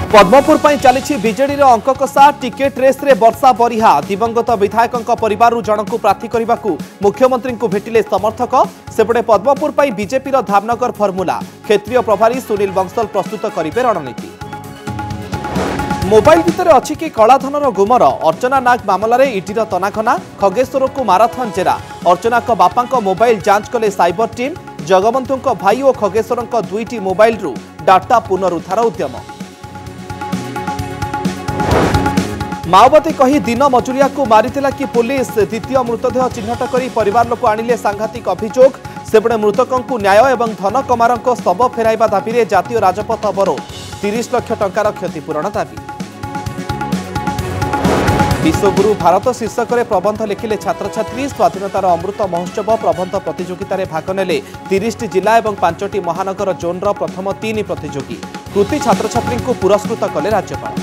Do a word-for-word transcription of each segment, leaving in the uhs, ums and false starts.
पद्मपुर चली बीजेडी अंक कषा ticket race रे वर्षा बरिहा दिवंगत विधायकों परिवार जनक प्रार्थी करने को मुख्यमंत्री को भेटिले समर्थक सेपटे पद्मपुर बीजेपी धामनगर फर्मुला क्षेत्रीय प्रभारी सुनील बंसल प्रस्तुत करेंगे रणनीति। मोबाइल भितर अच्छी कि कलाधनर गुमर अर्चना नाग मामलें इडीर तनाखना खगेश्वर को माराथन जेरा अर्चना बापा मोबाइल जांच कले साइबर टीम जगबंधु भाई और खगेश्वर दुईटी मोबाइल रु डाटा पुनरुद्धार उद्यम। माओवादी कही दिन मजुरिया को मारिथिला कि पुलिस द्वितीय मृतदेह चिन्हट कर परिवार लोक आनिले सांघातिक अभियोग सेपटे मृतकों को न्याय एवं धन कमारों शव फेराइबा दाबी जातीय राजपथ अवरोध तीस लाख टंकार क्षतिपूरण दाबी। विश्वगुरु भारत शीर्षक प्रबंध लिखिले छात्र छात्री स्वाधीनतार अमृत महोत्सव प्रबंध प्रतियोगितार भाग नेले तीस जिला और पांचटी महानगर जोनर प्रथम तीन प्रतियोगी कृति छात्र छात्री को पुरस्कृत कले राज्यपाल।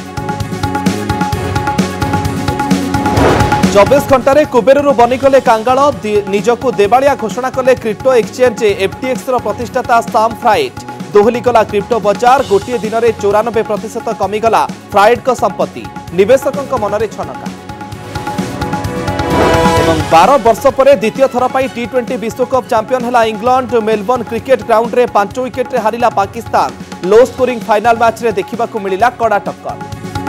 चौबीस घंटे कुबेरु बनीगले कांगाल निजको देवालिया घोषणा कले क्रिप्टो एक्सचेंज एफटीएक्स प्रतिष्ठाता साम फ्राइड दोहलीगला क्रिप्टो बजार गोटे दिन में चौरानबे प्रतिशत कमीगला फ्राइड संपत्ति निवेशकों मनरे छनका। बारह वर्ष पर द्वितीय थर पर टी ट्वेंटी विश्वकप चैंपियन है इंग्लैंड मेलबर्न क्रिकेट ग्राउंड रे पांच विकेट रे हारिला Pakistan low scoring final match रे देखा मिला कड़ा टक्कर।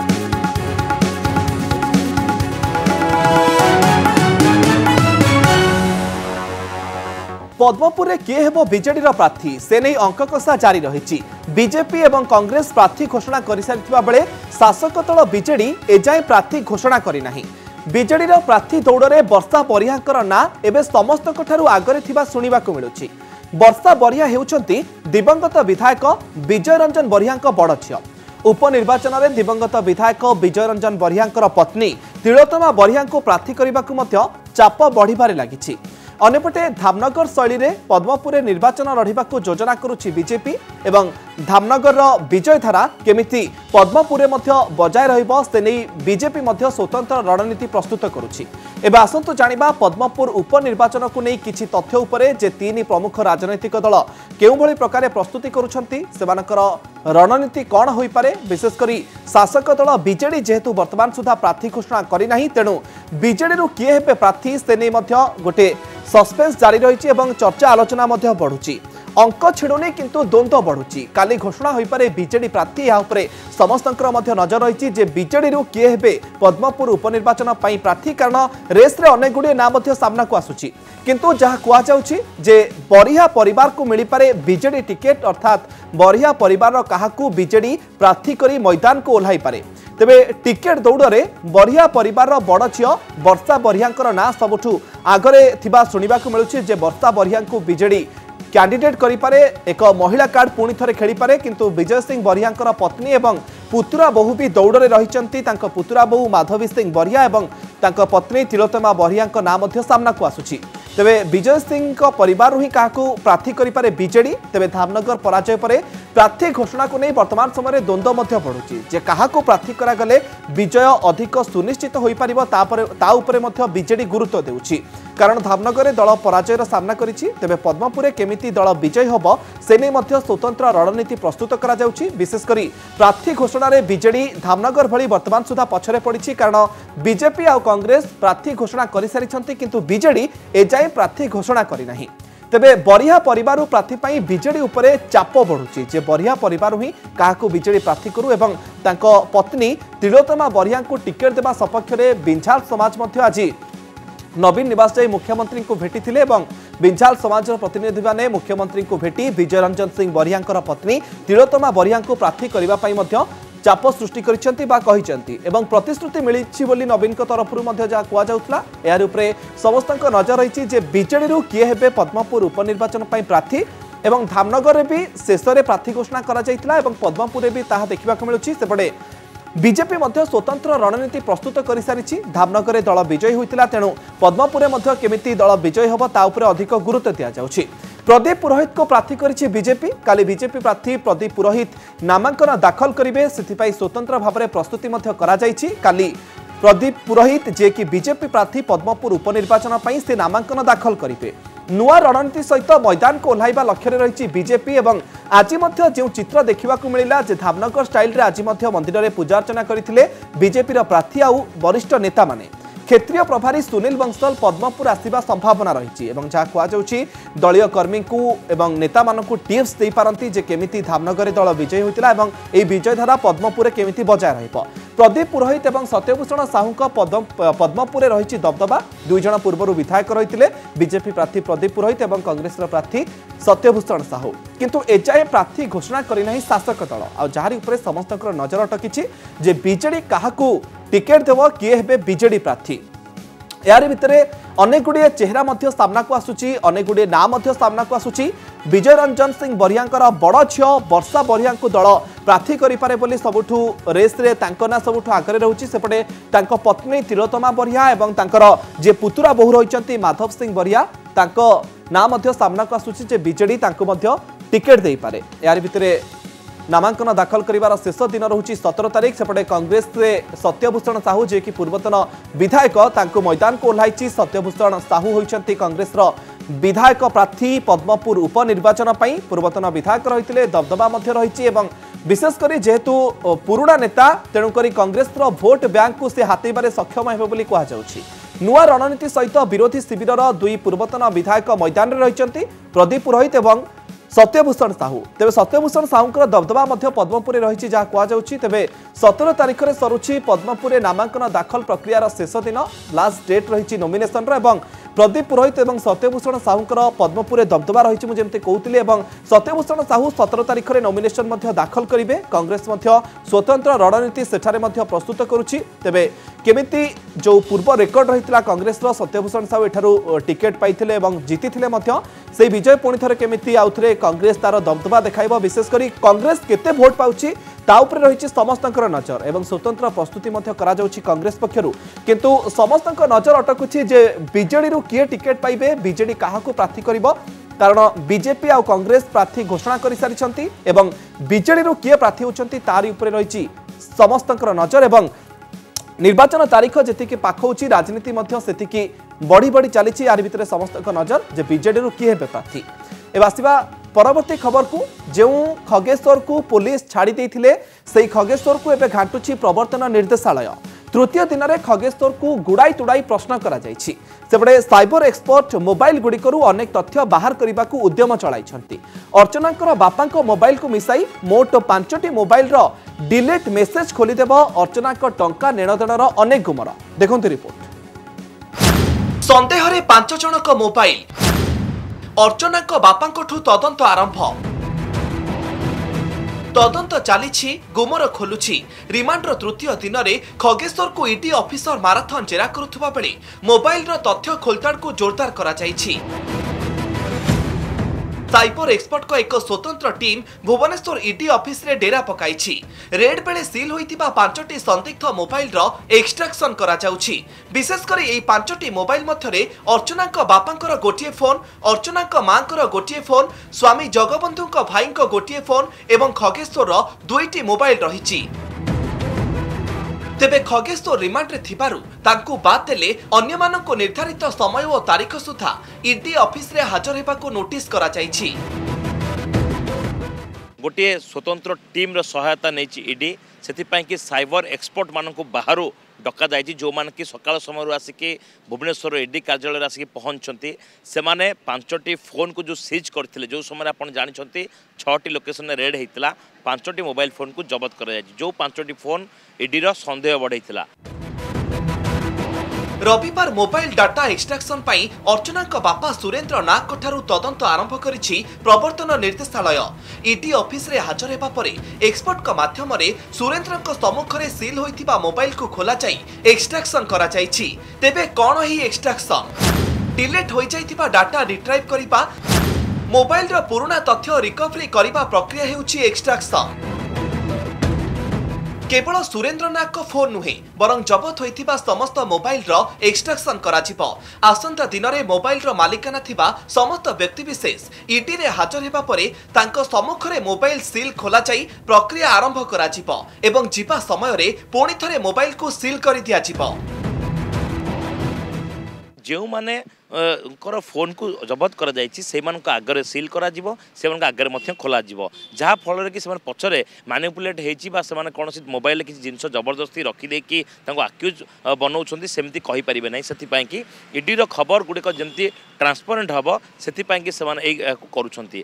पद्मपुर में किए हेबो बीजेडी प्रार्थी से नहीं अंक कषा जारी रही बीजेपी एवं कांग्रेस प्रार्थी घोषणा कर सारी बेले शासक दल बीजेडी एजाए प्रार्थी घोषणा करना। बीजेडी प्रार्थी दौड़ में वर्षा बरिहा ना एवं समस्त आगरे शुणा मिलूँ। वर्षा बरिहा होउछंती दिवंगत विधायक विजय रंजन बरिहा बड़ झील। उपनिर्वाचन में दिवंगत विधायक विजय रंजन बरिहा पत्नी तिलोत्तमा बरिहा प्रार्थी करने को चाप बढ़िबारे लगी। अन्यपटे धामनगर शैली में पद्मपुर निर्वाचन लड़वा योजना करुच्ची बीजेपी एवं धामनगर विजय धारा केमिति पद्मपुर बजाय रही बीजेपी स्वतंत्र रणनीति प्रस्तुत करुच्ची। एवं आसतु जानिबा पद्मपुर उपनिर्वाचन को नहीं किछि तथ्य उपरे जे तीन प्रमुख राजनैतिक दल केउ भली प्रकार प्रस्तुति करुछंती सेमानकर रणनीति कौन होई पारे विशेषकर शासक दल बीजेडी जेहेतु वर्तमान सुधा प्रार्थी घोषणा करना तेणु बीजेडी रु किए हेबे प्रार्थी से नहीं गोटे सस्पेंस जारी रही और चर्चा आलोचना बढ़ुची। अंक छिड़ुनी किंतु द्वंद्व बढ़ुची काली घोषणा हो पारे बीजेडी प्रार्थी या समस्तंकर नजर रही है बीजेडी रु किए हेबे पद्मपुर उपनिर्वाचन प्रार्थी कारण रेस रे अनेक गुड़े ना सामना को आसुची किंतु जहाँ कहुच्छी जे बरिहा परिवार को मिल पारे बीजेडी टिकेट अर्थात बरिहा परिवार काहाकू बीजेडी प्रार्थी करी मैदान को ओह्लाई पारे। तेबे टिकेट दौड़ में बरिहा परिवार बड़ झील वर्षा बरिहा ना सबुठू आगरे थिबा शुणा मिलूँ जे वर्षा बरिहा को बीजेडी कैंडिडेट करिपारे एक महिला कार्ड पुणी थे खेली पारे किंतु विजय सिंह बरिहा पत्नी एवं पुतुरा बहु भी दौड़ में रही पुतुरा बहु माधवी सिंह बरिहा एवं पत्नी तिलोत्तमा बरिहा ना सामना को आसुची। तेबे विजय सिंह परिवार ही क्या प्रार्थी करिपारे बीजेडी तेबे धामनगर पराजय पर प्रार्थी घोषणा को नहीं वर्तमान समय द्वंद्व बढ़ुची जे क्या प्रार्थी करागले विजय अधिक सुनिश्चित हो पार बीजेडी गुरुत्व देउची कारण धामनगर दल पराजयर सामना करिछि। तेबे पद्मपुर केमिति दल विजय होब से नहीं स्वतंत्र रणनीति प्रस्तुत करा जाउछि। विशेषकर प्रार्थी घोषणा रे बीजेडी धामनगर भली वर्तमान सुधा पछरे पड़िछि कारण बीजेपी आ कांग्रेस प्रार्थी घोषणा कर सारी किंतु बीजेडी एजाए प्रार्थी घोषणा करि नाही। तेबे बरिहा परिवार प्रार्थी पाई बीजेडी उपरे चाप बढ़ुची जे बरिहा परिवार ही काहाकू बीजेडी प्रार्थी करू एवं तांको पत्नी तिलोत्तमा बरिहा को टिकेट देवा सपक्ष में बिंझाल समाज मध्य आज नवीन निवास जाई मुख्यमंत्री को भेटी थिले एवं बिंझाल समाज प्रतिनिधि माने मुख्यमंत्री को भेटी विजय रंजन सिंह बरिहा पत्नी तिलोत्तमा बरिहा को प्रार्थी करबा पई मध्य चाप सृष्टि करिसेंती बा कहिसेंती एवं प्रतिश्रुति मिलिछि बोली नवीन को तरफरु मध्य जा कुआ जाउतला। यार उपरे समस्तक नजर रही जे बीजेडी रु किए हेबे पद्मपुर उपनिर्वाचन पई प्रार्थी एवं धामनगर भी शेष में प्रार्थी घोषणा करा जायतिला एवं पद्मपुर भी ताहा देखिबा को मिलुछि। सेपटे बीजेपी मध्य स्वतंत्र रणनीति प्रस्तुत कर सारी धामनगर दल विजयी होता तेणु पद्मपुर केमिति दल विजयी होब ता उपरे अधिक गुरुत्व दिया जाउछि। प्रदीप पुरोहित को प्रार्थी करिछि बीजेपी काली बीजेपी प्रार्थी प्रदीप पुरोहित नामांकन दाखल करेंगे से स्वतंत्र भाव में प्रस्तुति करा जाइछि। काली प्रदीप पुरोहित जे कि बीजेपी प्रार्थी पद्मपुर उपनिर्वाचन पर से नामांकन दाखल करेंगे। नुआ रणनीति सहित मैदान को ओह्लैवा लक्ष्य रही बीजेपी एवं आज जो चित्र देखा मिला धामनगर स्टाइल आज मंदिर में पूजा अर्चना करते बीजेपी प्रार्थी आउ वरिष्ठ नेता माने। क्षेत्रीय प्रभारी सुनील बंसल पद्मपुर आसवा संभावना रही जहाँ कहुच्छी दलीय कर्मी को एवं नेता मानू टिप्स दे पारती जे केमिति धामनगर दल विजयी होता है यह विजय धारा पद्मपुर केमिति बजाय रहिब। प्रदीप पुरोहित और सत्यभूषण साहू पद्मपुर रही दबदबा दुईज पूर्व विधायक रही बीजेपी प्रार्थी प्रदीप पुरोहित और कांग्रेस प्रार्थी सत्यभूषण साहू किंतु एजाए प्रार्थी घोषणा करना शासक दल आ जहारी उपरे समस्त नजर अटकी जे बीजेडी क्या टिकेट देव किए हे बीजेडी प्रार्थी। यार भितरे अनेक गुड़िए चेहरा मध्य सामना को आसुची अनेक गुड़िए ना मध्य सामना को आसुची। विजय रंजन सिंह बरिया बड़ झील वर्षा बरिया दल प्रार्थी करें बोली सबुठु रेस रे तांको ना सबुठु आगे रोचे सेपटे तांको पत्नी तिलोत्तमा बरिया एवं तांकर जे पुतुरा बहु रही माधव सिंह बरिया तांको ना मध्य सामना को आसुची जे बीजेडी तांको मध्य टिकेट दे पारे। यार भितरे नामांकन दाखल करिवार शेष दिन रहुची सतर तारीख सेपटे कांग्रेस सत्यभूषण साहू जे कि पूर्वतन विधायक तांको मैदान को ओह्लाई। सत्यभूषण साहू होइछंती कांग्रेस विधायक प्रार्थी पद्मपुर उपनिर्वाचन पर पूर्वतन विधायक रही दबदबा रही विशेषकर जेहेतु पुराणा नेता तेणुक कांग्रेस भोट बैंक को से हाथेबारे सक्षम हेबे बोली कहुच्छी। नुआ रणनीति सहित विरोधी शिविर दुई पूर्वतन विधायक मैदान में रही प्रदीप पुरोहित और सत्यभूषण साहू। तेज सत्यभूषण साहूर दबदबा पद्मपुर रही जहाँ कहुच्छी। तेज सतर तारीख में सरुची पद्मपुर नामांकन दाखल प्रक्रियार शेष दिन लास्ट डेट रही नोमिनेशन और प्रदीप पुरोहित और सत्यभूषण साहूर पद्मपुर दबदबा रही मुझे कहती सत्यभूषण साहू सतर तारीख में नोमिनेशन दाखल करेंगे। कांग्रेस स्वतंत्र रणनीति सेठारे प्रस्तुत करुच्ची। तेबे केमिति जो पूर्व रेकर्ड रही कांग्रेस सत्यभूषण साहू एठारू टिकेट पाइथिले एवं जीतिथिले से विजय पुणी थे केमिति आउ थे कांग्रेस तार दबदबा देखाइब। विशेषकर कांग्रेस केते भोट पाउछि ता उपरे रही समस्त नजर एवं स्वतंत्र प्रस्तुति कांग्रेस पक्षरु किंतु समस्त नजर अटकुछि जे बीजेडी रु किए टिकेट पाइबे बीजेडी काहाकू प्रार्थी करिबो कारण बीजेपी आ कांग्रेस प्रार्थी घोषणा कर सारी एवं बीजेडी रु किए प्रार्थी होचंती तारी उपरे रही समस्त नजर एवं निर्वाचन तारीख जी पाख होची राजनीति मध्य सेतिकी बढ़ी बढ़ी चली यार भितर समस्त नजर जे बीजेडी रु किए हेबे प्रार्थी। एवं आसवा परवर्ती खबर को जो खगेश्वर को पुलिस छाड़ी देथिले सेही खगेश्वर को एबे घाटुची प्रवर्तन निर्देशालय। तृतीय दिन में खगेश्वर को गुड़ाई तुड़ाई प्रश्न करा जायछि। सेपटे साइबर एक्सपर्ट मोबाइल गुड़िकरू अनेक तथ्य बाहर करने को उद्यम चलाइछंती। अर्चनांकर बापांको मोबाइल को मिसाई मोट पांचटी मोबाइल रो डिलीट मेसेज खोलीदेव अर्चनांक टंका नेणदेणर अनेक गुमर। देखंतु रिपोर्ट। संदेह रे पांच जनक मोबाइल अर्चनांक बापांकठू तदंत आरंभ। तदंत चली गुमर खोलुछि। रिमांडर तृतीय दिन में खगेश्वर को ईडी ऑफिसर माराथन जेरा करुवा बेले मोबाइल तथ्य खोलताड़ को जोरदार करा जायछि। साइबर एक्सपर्ट को एक स्वतंत्र टीम भुवनेश्वर ईडी ऑफिस रे डेरा पकाइछि। रेड बेले सील होइतिबा पांचटी संदिग्ध मोबाइल रो एक्सट्रैक्शन करा जाउछि। विशेषकर एई पांचटी मोबाइल मध्यरे अर्चनाक बापांकर गोटिए फोन, अर्चनाक मांकर गोटिए फोन, स्वामी जगबंधुक भाईक गोटिए फोन एवं खगेश्वर रो दुईटी मोबाइल रहिछि। तेबे खगेश्वर रिमांड रे थिबारु तांकु बाद देले अन्य मानको निर्धारित समय और तारीख सुधा ईडी ऑफिस रे हाजर हेबाको नोटिस करा जायछि। गोटे स्वतंत्र टीम रो सहायता नेछि ईडी सेति कि साइबर एक्सपर्ट मानक बाहर डका जाइए जो मान कि सकाल समय आसिकी भुवनेश्वर ईडी कार्यालय आसिक पहुंचती से माने पांचटी फोन को जो सीज करते जो समय आप जानते छटी लोकेशन रेड होता पांचटी मोबाइल फोन को जबत कर जो पांचटी फोन ईडी रो संदेह बढ़ाई। रविवार मोबाइल डाटा एक्सट्रैक्शन पाई अर्चनाक बापा सुरेंद्र नाग ठारू तदंत आरंभ करिछि प्रवर्तन निर्देशालय। ईडी ऑफिस रे हाजर हेबा परे एक्सपर्ट का माध्यम रे सुरेंद्रक सम्मुख रे सील होइतिबा मोबाइल को खोला जाई एक्सट्रैक्शन करा जाइछि। तेबे कोन ही एक्सट्रैक्शन? डिलीट होई जाइतिबा डाटा रिट्राइव करिबा मोबाइल रो पुराना तथ्य रिकवरी करिबा प्रक्रिया हेउछि एक्सट्रैक्शन। केवल सुरेंद्र नाग फोन नुहे बरं जबत होइथिबा समस्त मोबाइल रो एक्सट्रैक्शन कराजिबो। आसंता दिन में मोबाइल रो मालिकाना थिबा समस्त व्यक्तिविशेष ईडी रे हाजर हेबा परे तांको सम्मुखरे मोबाइल सील खोला जाई प्रक्रिया आरंभ कराजिबो एवं जिबा समय रे पुणी थरे मोबाइल को सील कर दिया जिबो। जो माने कर फोन को जबत कर आगे सील कर आगे खोल जहाँ फल कि पचरे मैनिपुलेट होने कौन मोबाइल किसी जिन जबरदस्ती रखिदे कि आक्यूज बनाऊँ सेमती कहींपारे ना से ईडी खबर गुड़िक जमी ट्रांसपेरेंट हम से करुँच।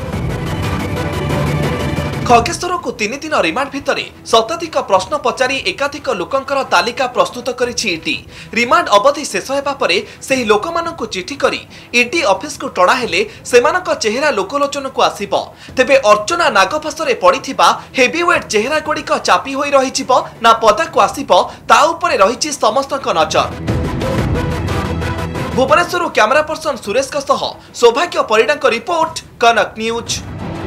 खगेश्वर को तीन दिन रिमांड भितर शताधिक प्रश्न पचारि एकाधिक लोकंकर तालिका प्रस्तुत करिछि ईडी। रिमांड अवधि शेष हेबा परे सेही लोकमानंकु चिठी करी ईडी ऑफिस को टणा हेले सेमानक चेहरा लोकलोचन को आसीबो। तेबे अर्चना नागफासरे पड़िथिबा हेवीवेट चेहरा गुड़िक चापी होई रहिजिबो ना पदा को आसीबो ता उपरे रहिछि समस्तक नजर। भुवनेश्वर कैमरा पर्सन सुरेश का सह सौभाग्य परिडाक रिपोर्ट कनक न्यूज।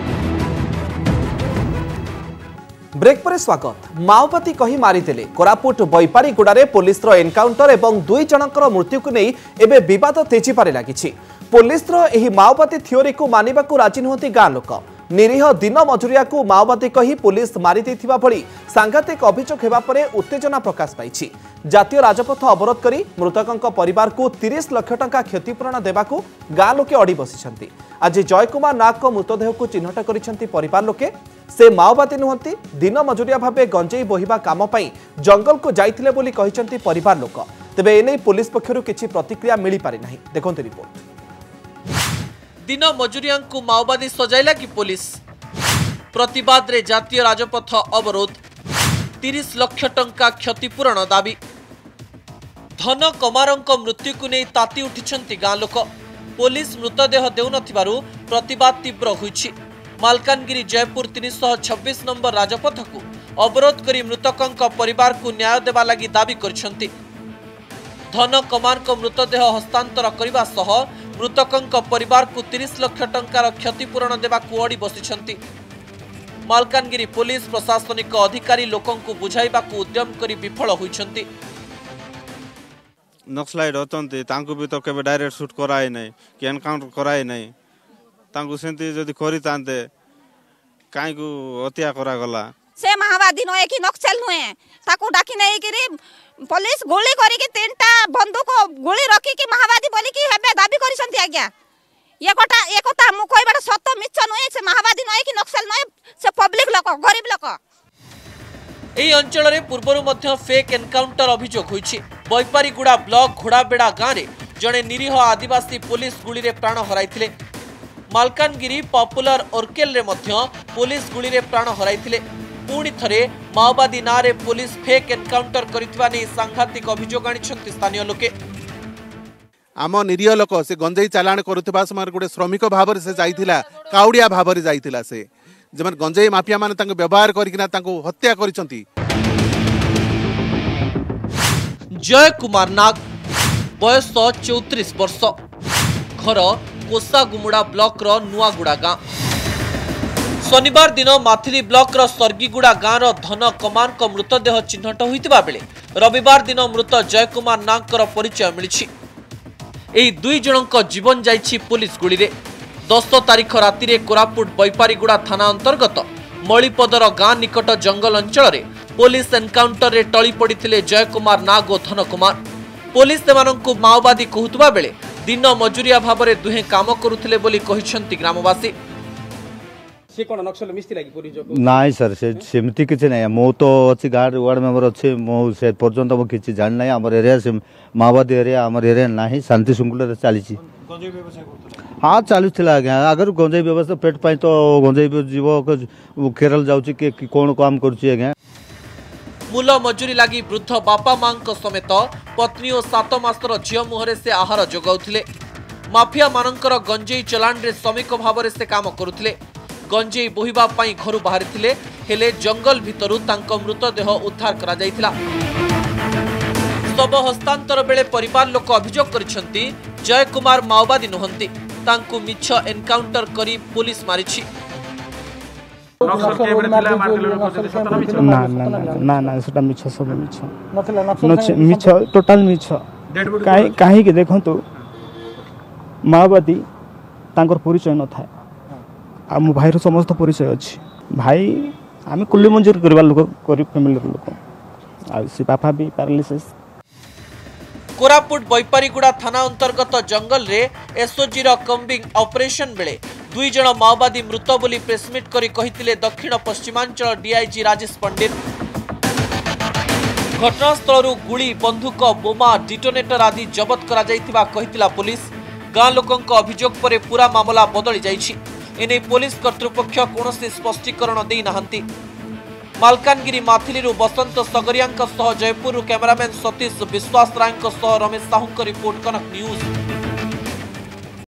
ब्रेक पर स्वागत। माओवादी कही मारिदेले कोरापुट बैपारीगुड़े पुलिस एनकाउंटर एवं दुई जनकर मृत्यु को नहीं एबे विवाद तेजी पारे लगी। पुलिस एही माओवादी थियोरी को मानिबा को राजी नुहति गाँ लोक। निरीह दिन मजुरिया को माओवादी कही पुलिस मारी देथिबा भली सांघातिक अभियोग हेबा परे उत्तेजना प्रकाश पाइछि। जातीय राजपथ अवरोध करी मृतकंक परिवार को तीस लाख टंका क्षतिपूरण देबाकू गाँ लोके अड़ी बसिछंती। आज जय कुमार नाग को मृतदेह को चिन्हट करिछंती परिवार लोके। से माओवादी नुहंती दिन मजुरिया भावे गंजेई बोहिबा काम पई जंगल को जाइथिले बोली कहिसंती परिवार लोक। तेबे एनै पुलिस पक्षरु किछि प्रतिक्रिया मिली पारि नाही। देखंतु रिपोर्ट। दिन मजुरिया को माओवादी सजाइला कि पुलिस प्रतिवाद रे जातीय राजपथ अवरोध तीस लाख टंका क्षतिपूरण दाबी। धन कमारंक मृत्यु को नहीं ताती उठिछंती गाँ लोक। पुलिस मृतदेह देउनथिबारु प्रतिवाद तीव्र होइछि। मालकानगिरी जयपुर तीन सौ छब्बीस नंबर राजपथ को अवरोध करी मृतकंक परिवार को न्याय देवा लगी दाबी करिसंती। धन कमार को मृतदेह हस्तांतर करने सह मृतकंक परिवार को तीस लाख टंकार क्षतिपूरण देवा अड़ी बसिछंती। मालकानगिरी पुलिस प्रशासनिक अधिकारी लोकों को बुझाइबा को उद्यम करी विफल होइछंती। नक्सलाइट होतंती तांको भी तो केबे डायरेक्ट शूट कराए नै कि एनकाउंटर कराए नै तांको सेंती जदी करि तांते काई को हत्या करा गला। से माओवादी नय कि नक्सल नुए ताको डाकी नै कि पुलिस गोली करी कि तीनटा बंदूक गोली रखी कि माओवादी बोली कि हेबे दाबी करिसंती। आज्ञा ये कोटा एकता मु कहबाटा सत्य मिछ नुए से माओवादी नय कि नक्सल नय से पब्लिक लोक गरीब लोक। एही अंचल रे पूर्वरु मध्य फेक एनकाउंटर अभियोग होइछि। बैपारीगुड़ा ब्लॉक घोड़ाबेड़ा गाँव में जड़े निरीह आदिवासी पुलिस गुली रे प्राण हराइथिले। मालकानगिरी पॉपुलर ओर्केल रे मध्य पुलिस गुली रे प्राण हराइथिले। पुणी थरे माओवादी नारे पुलिस फेक एनकाउंटर करितबा नै सांघातिक अभियोग आनिछंती स्थानीय लोके। आम निरीह लोक से गंजेई चालाण करुवा समय गोटे श्रमिक भाव से जाइथिला काउडिया भाव जाइथिला से जमन गंजेई माफिया माने तांको व्यवहार करिकिना तांको हत्या करिसंती। जय कुमार नाग बयस चौतीस वर्ष घर कोसागुमुड़ा ब्लॉक रो नुआगुड़ा गाँ। शनिवार दिन माथिली ब्लॉक रो सर्गीगुड़ा गाँ रो धन कमान को मृतदेह चिन्हट होइतिबा बेले रविवार दिन मृत जय कुमार नाग रो परिचय मिलिछि। एही दुई जनक जीवन जाइछि पुलिस गुली रे। दस तारीख राति रे कोरापुट बैपारीगुड़ा थाना अंतर्गत मणिपदर गाँ निकट जंगल अंचल रे पुलिस एनकाउंटर रे टली पड़िथिले जय कुमार नाग और धन कुमार। पुलिस सेमानंकु माओवादी कहूतबा बेले दिन मजुरिया भाबरे दुहे काम करुथिले बोली कहिसंती ग्रामवासी। से कोन नक्सल मिस्ती लागि पुरी जो नाइ सर से सेमती किछ नै मो तो अछि गार्ड वार्ड मेंबर अछि मो से पर्यंत मो किछ जान नै हमर एरिया से माओवादी एरिया हमर एरिया नाही शांति शृंखला रे चालिछि। गंजेई व्यवसाय करथले हां चालुथिला आज्ञा अगर गंजेई व्यवसाय पेट पई तो गंजेई जीव केरल जाउछि के कोन काम करूछि आज्ञा। मूल मजूरी लगी वृद्ध बापा मां समेत पत्नी और सात मासर झील मुहरे से आहार जोगाउथिले। माफिया मानकर गंजेई चलाण रे श्रमिक भाव से काम करुथिले। गंजेई बोहिबा पई घरु बाहरिथिले हेले जंगल भितरु तांको मृतदेह उद्धार करा जायथिला। शव हस्तांतर बेले परिवार लोक अभियोग करिसंती जय कुमार माओवादी नुहंती तांको मिछ एनकाउंटर करी पुलिस मारिछि। ନା ନା ନା ନା ସେଟା ମିଛ ସବୁ ମିଛ ମିଛ ଟୋଟାଲ ମିଛ କାହିଁକି ଦେଖନ୍ତୁ ମାଓବାଦୀ ତାଙ୍କର ପରିଚୟ ନଥାଏ ଆଉ ମୋ ଭାଇର ସମସ୍ତ ପରିଚୟ ଅଛି ଭାଇ ଆମେ କୁଲି ମଞ୍ଜୁର କରିବା ଲୋକ ଗରିବ ଫ୍ୟାମିଲିର ଲୋକ ଆଉ ସେ ବାପା ବି ପାରାଲିସିସ୍। कोरापुट बैपारीगुड़ा थाना अंतर्गत जंगल रे एसओजी रो कम्बिंग ऑपरेशन बेले दुई जन माओवादी मृत बोली प्रेसमिट करी कहिथिले दक्षिण पश्चिमांचल डीआईजी राजेश पंडित। घटनास्थल गुली बंदूक बोमा डिटोनेटर आदि जबत करा जाइथिबा कहिथिला पुलिस। गाँ लोकंक अभियोग पर पूरा मामला बदली जाइछि एने पुलिस कर्तृपक्ष कोनोसी स्पष्टीकरण देई नाहंती। मालकानगिरी माथिली बसंत सगरिया जयपुर कैमरामैन सतीश विश्वास राय रमेश साहू रिपोर्ट कनक न्यूज।